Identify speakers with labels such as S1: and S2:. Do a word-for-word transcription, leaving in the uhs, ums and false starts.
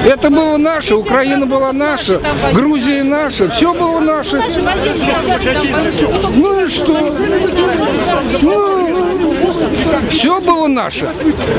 S1: Это было наше, Украина была наша, Грузия наша, все было наше. Ну и что? Ну, все было наше.